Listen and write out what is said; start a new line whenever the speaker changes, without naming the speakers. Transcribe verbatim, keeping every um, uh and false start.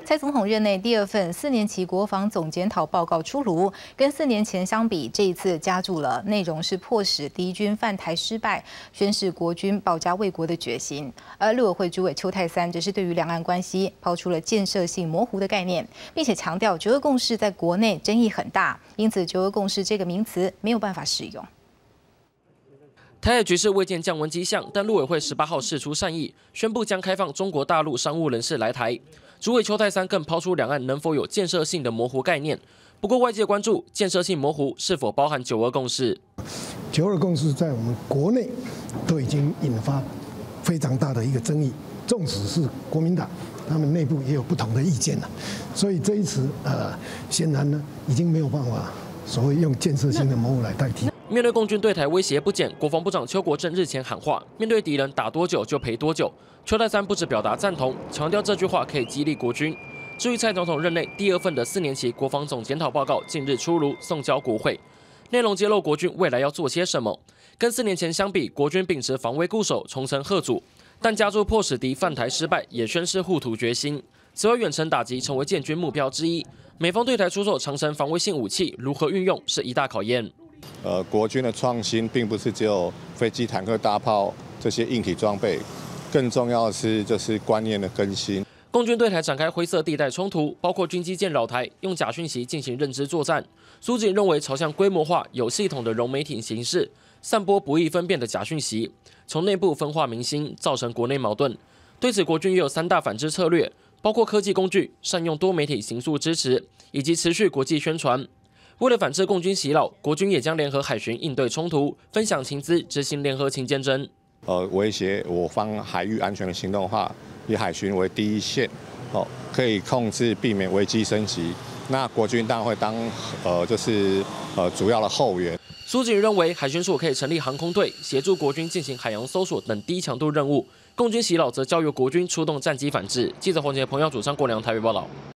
蔡总统任内第二份四年期国防总检讨报告出炉，跟四年前相比，这一次加注了内容是迫使敌军犯台失败，宣示国军保家卫国的决心。而陆委会主委邱泰三则是对于两岸关系抛出了建设性模糊的概念，并且强调九二共识在国内争议很大，因此九二共识这个名词没有办法使用。
台海局势未见降温迹象，但陆委会十八号释出善意，宣布将开放中国大陆商务人士来台。主委邱泰三更抛出两岸能否有建设性的模糊概念。不过外界关注建设性模糊是否包含九二共识。
九二共识在我们国内都已经引发非常大的一个争议，纵使是国民党，他们内部也有不同的意见了。所以这一次，呃，显然呢，已经没有办法所谓用建设性的模糊来代替。
面对共军对台威胁不减，国防部长邱国正日前喊话：面对敌人打多久就赔多久。邱泰三不只表达赞同，强调这句话可以激励国军。至于蔡总统任内第二份的四年期国防总检讨报告近日出炉，送交国会，内容揭露国军未来要做些什么。跟四年前相比，国军秉持防卫固守，重陈贺祖，但加注迫使敌犯台失败，也宣示护土决心。此外，远程打击成为建军目标之一。美方对台出售长程防卫性武器，如何运用是一大考验。
呃，国军的创新并不是只有飞机、坦克、大炮这些硬体装备，更重要的是就是观念的更新。
共军对台展开灰色地带冲突，包括军机舰扰台，用假讯息进行认知作战。苏锦认为，朝向规模化、有系统的融媒体形式，散播不易分辨的假讯息，从内部分化民心，造成国内矛盾。对此，国军也有三大反制策略，包括科技工具、善用多媒体形塑支持，以及持续国际宣传。 为了反制共军袭扰，国军也将联合海巡应对冲突，分享情资，执行联合勤监侦。
呃，威胁我方海域安全的行动的话，以海巡为第一线，哦，可以控制避免危机升级。那国军当然会当呃，就是呃主要的后援。
苏锦认为，海巡署可以成立航空队，协助国军进行海洋搜索等低强度任务。共军袭扰则交由国军出动战机反制。记者黄杰、彭耀主张国良台北报道。